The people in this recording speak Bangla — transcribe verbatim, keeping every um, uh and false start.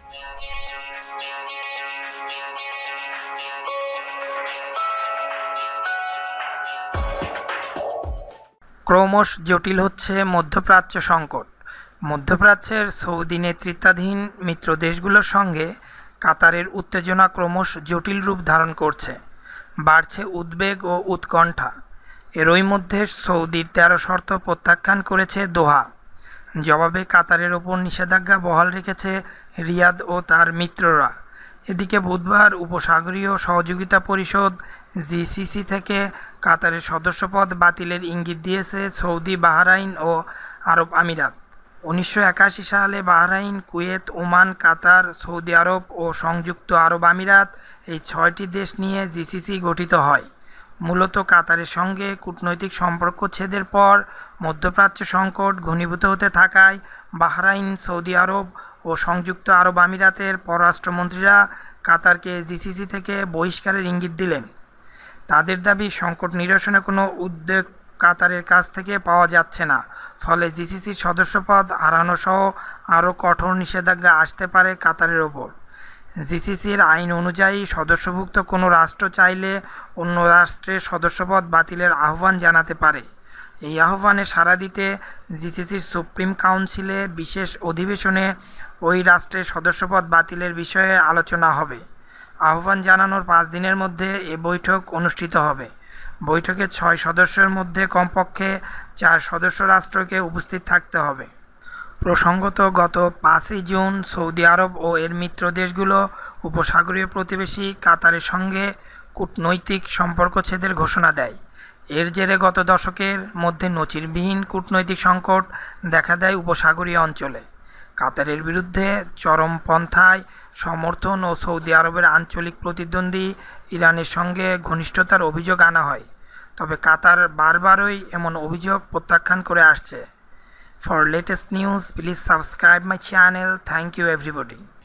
ক্রমশ জটিল হচ্ছে মধ্যপ্রাচ্য সংকট। মধ্যপ্রাচ্যের সৌদি নেতৃত্বাধীন মিত্র দেশগুলোর সঙ্গে কাতারের উত্তেজনা ক্রমশ জটিল রূপ ধারণ করছে। বাড়ছে উদ্বেগ ও উৎকণ্ঠা। এরই মধ্যে সৌদির তেরো শর্ত প্রত্যাখ্যান করেছে দোহা। জবাবে কাতারের ওপর নিষেধাজ্ঞা বহাল রেখেছে রিয়াদ ও তার মিত্ররা। এদিকে বুধবার উপসাগরীয় সহযোগিতা পরিষদ জিসিসি থেকে কাতারের সদস্যপদ বাতিলের ইঙ্গিত দিয়েছে সৌদি, বাহরাইন ও আরব আমিরাত। উনিশশো একাশি সালে বাহরাইন, কুয়েত, ওমান, কাতার, সৌদি আরব ও সংযুক্ত আরব আমিরাত এই ছয়টি দেশ নিয়ে জিসিসি গঠিত হয়। মূলত কাতারের সঙ্গে কূটনৈতিক সম্পর্ক ছেদের পর মধ্যপ্রাচ্য সংকট ঘনীভূত হতে থাকায় বাহরাইন, সৌদি আরব ও সংযুক্ত আরব আমিরাতের পররাষ্ট্রমন্ত্রীরা কাতারকে জিসিসি থেকে বহিষ্কারের ইঙ্গিত দিলেন। তাদের দাবি, সংকট নিরসনে কোনো উদ্যোগ কাতারের কাছ থেকে পাওয়া যাচ্ছে না, ফলে জিসিসির সদস্যপদ হারানোসহ আরও কঠোর নিষেধাজ্ঞা আসতে পারে কাতারের ওপর। জিসিসির আইন অনুযায়ী সদস্যভুক্ত কোনো রাষ্ট্র চাইলে অন্য রাষ্ট্রের সদস্যপদ বাতিলের আহ্বান জানাতে পারে। এই আহ্বানে সাড়া দিতে জিসিসির সুপ্রিম কাউন্সিলে বিশেষ অধিবেশনে ওই রাষ্ট্রের সদস্যপদ বাতিলের বিষয়ে আলোচনা হবে। আহ্বান জানানোর পাঁচ দিনের মধ্যে এ বৈঠক অনুষ্ঠিত হবে। বৈঠকে ছয় সদস্যের মধ্যে কমপক্ষে চার সদস্য রাষ্ট্রকে উপস্থিত থাকতে হবে। প্রসঙ্গত, গত পাঁচই জুন সৌদি আরব ও এর মিত্র দেশগুলো উপসাগরীয় প্রতিবেশী কাতারের সঙ্গে কূটনৈতিক সম্পর্ক ছেদের ঘোষণা দেয়। এর জেরে গত দশকের মধ্যে নজিরবিহীন কূটনৈতিক সংকট দেখা দেয় উপসাগরীয় অঞ্চলে। কাতারের বিরুদ্ধে চরমপন্থায় সমর্থন ও সৌদি আরবের আঞ্চলিক প্রতিদ্বন্দ্বী ইরানের সঙ্গে ঘনিষ্ঠতার অভিযোগ আনা হয়। তবে কাতার বারবারই এমন অভিযোগ প্রত্যাখ্যান করে আসছে। For latest news, please subscribe my channel. Thank you everybody.